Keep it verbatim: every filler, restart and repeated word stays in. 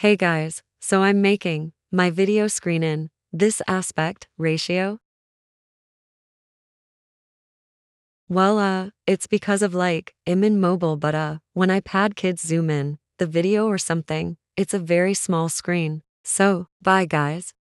Hey guys, so I'm making my video screen in this aspect ratio. Well, uh, it's because of like, I'm in mobile, but uh, when iPad kids zoom in, the video or something, it's a very small screen. So, bye guys.